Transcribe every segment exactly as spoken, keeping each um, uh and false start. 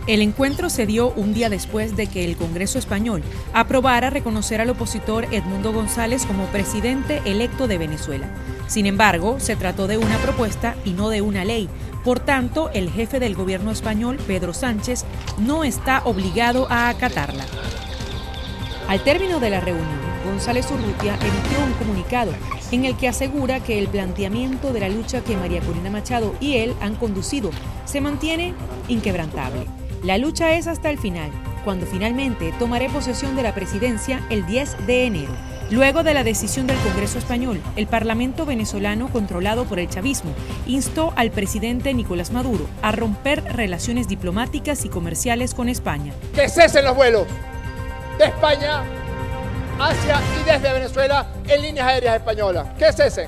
El encuentro se dio un día después de que el Congreso español aprobara reconocer al opositor Edmundo González como presidente electo de Venezuela. Sin embargo, se trató de una propuesta y no de una ley. Por tanto, el jefe del gobierno español, Pedro Sánchez, no está obligado a acatarla. Al término de la reunión, González Urrutia emitió un comunicado en el que asegura que el planteamiento de la lucha que María Corina Machado y él han conducido se mantiene inquebrantable. La lucha es hasta el final, cuando finalmente tomaré posesión de la presidencia el diez de enero. Luego de la decisión del Congreso español, el Parlamento venezolano, controlado por el chavismo, instó al presidente Nicolás Maduro a romper relaciones diplomáticas y comerciales con España. Que cesen los vuelos de España hacia y desde Venezuela en líneas aéreas españolas. Que cesen.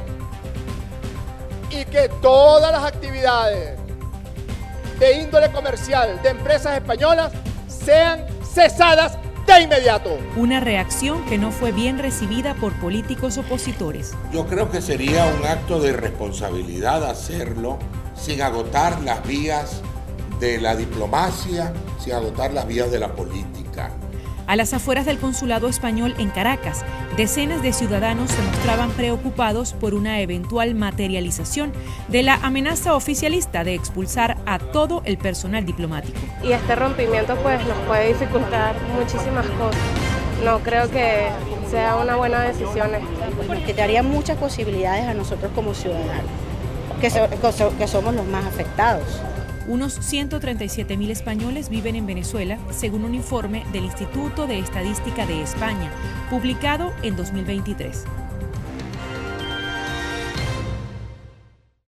Y que todas las actividades de índole comercial de empresas españolas sean cesadas de inmediato. Una reacción que no fue bien recibida por políticos opositores. Yo creo que sería un acto de irresponsabilidad hacerlo sin agotar las vías de la diplomacia, sin agotar las vías de la política. A las afueras del consulado español en Caracas, decenas de ciudadanos se mostraban preocupados por una eventual materialización de la amenaza oficialista de expulsar a todo el personal diplomático. Y este rompimiento pues nos puede dificultar muchísimas cosas. No creo que sea una buena decisión esta. Porque te daría muchas posibilidades a nosotros como ciudadanos, que, so, que somos los más afectados. Unos ciento treinta y siete mil españoles viven en Venezuela, según un informe del Instituto de Estadística de España, publicado en dos mil veintitrés.